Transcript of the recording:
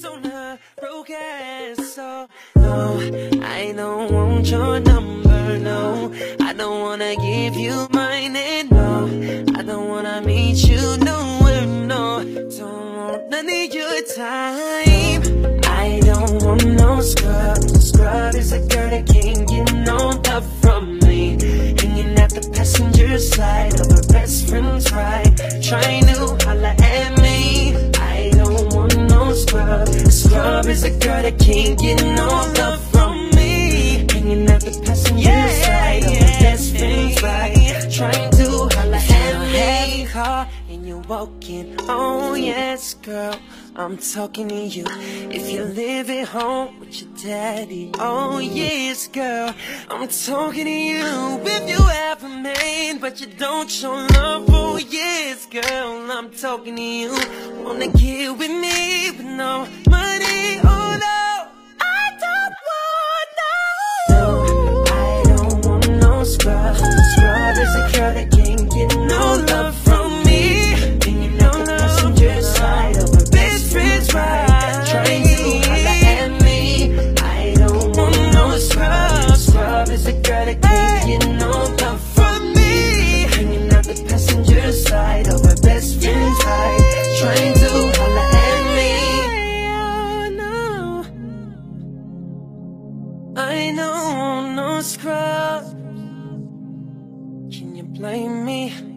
hits on her broke ass. So no, I don't want your number, no. I don't wanna give you mine, and no, I don't wanna meet you nowhere, no. Don't want none of your time. I don't want no scrub. Scrub is a girl that can't get no love from me, hanging at the passenger side of her best friend's ride, trying to holla at me. I don't want no scrub. Scrub is a girl that can't get no love from me, hanging at the passenger side of her best friend's ride, trying to holla at me. Car and you're walking, oh yes girl, I'm talking to you. If you live at home with your daddy, oh yes girl, I'm talking to you. If you have a man but you don't show love, oh yes girl, I'm talking to you. Wanna get with me with no money, oh no, I don't want no. I don't want no scrub. Scrub is a girl that can't get no love from me, and you know the passenger side of her best friend's ride, trying to holla at me. I don't want no scrub. Scrub is a girl that can't get no love from me, hanging out the passenger side of her best friend's ride, trying to holla at me. Oh no, I don't want no scrub. Can you blame me?